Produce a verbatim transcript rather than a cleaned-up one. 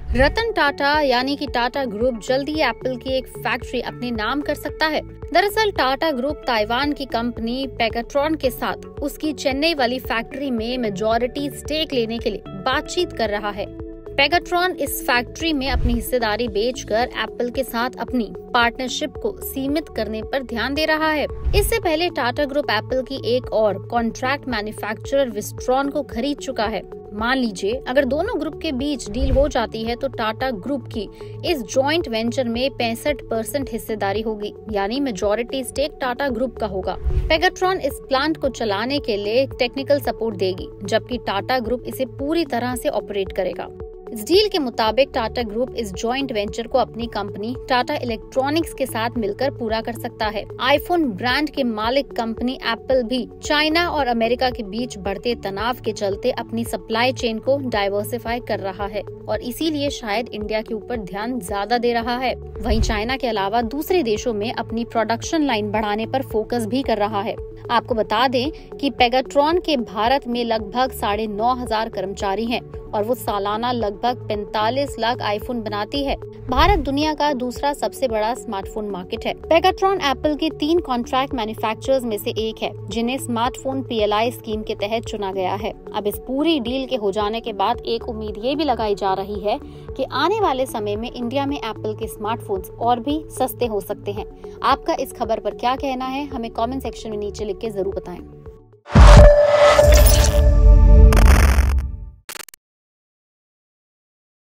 रतन टाटा यानी कि टाटा ग्रुप जल्दी एप्पल की एक फैक्ट्री अपने नाम कर सकता है। दरअसल टाटा ग्रुप ताइवान की कंपनी पेगाट्रॉन के साथ उसकी चेन्नई वाली फैक्ट्री में मेजॉरिटी स्टेक लेने के लिए बातचीत कर रहा है। पेगाट्रॉन इस फैक्ट्री में अपनी हिस्सेदारी बेचकर एप्पल के साथ अपनी पार्टनरशिप को सीमित करने पर ध्यान दे रहा है। इससे पहले टाटा ग्रुप एप्पल की एक और कॉन्ट्रैक्ट मैन्युफैक्चरर विस्ट्रॉन को खरीद चुका है। मान लीजिए अगर दोनों ग्रुप के बीच डील हो जाती है तो टाटा ग्रुप की इस जॉइंट वेंचर में पैंसठ परसेंट हिस्सेदारी होगी, यानी मेजॉरिटी स्टेक टाटा ग्रुप का होगा। पेगाट्रॉन इस प्लांट को चलाने के लिए टेक्निकल सपोर्ट देगी, जबकि टाटा ग्रुप इसे पूरी तरह से ऑपरेट करेगा। इस डील के मुताबिक टाटा ग्रुप इस जॉइंट वेंचर को अपनी कंपनी टाटा इलेक्ट्रॉनिक्स के साथ मिलकर पूरा कर सकता है। आईफोन ब्रांड के मालिक कंपनी एप्पल भी चाइना और अमेरिका के बीच बढ़ते तनाव के चलते अपनी सप्लाई चेन को डाइवर्सिफाई कर रहा है और इसीलिए शायद इंडिया के ऊपर ध्यान ज्यादा दे रहा है। वहीं चाइना के अलावा दूसरे देशों में अपनी प्रोडक्शन लाइन बढ़ाने पर फोकस भी कर रहा है। आपको बता दें कि पेगाट्रॉन के भारत में लगभग साढ़े नौ हजार कर्मचारी हैं और वो सालाना लगभग पैंतालीस लाख आईफोन बनाती है। भारत दुनिया का दूसरा सबसे बड़ा स्मार्टफोन मार्केट है। पेगाट्रॉन एप्पल के तीन कॉन्ट्रैक्ट मैन्युफैक्चरर्स में से एक है, जिन्हें स्मार्टफोन पीएलआई स्कीम के तहत चुना गया है। अब इस पूरी डील के हो जाने के बाद एक उम्मीद ये भी लगाई जा रही है कि आने वाले समय में इंडिया में एप्पल के स्मार्टफोन्स और भी सस्ते हो सकते हैं। आपका इस खबर पर क्या कहना है, हमें कमेंट सेक्शन में नीचे लिख के जरूर बताएं।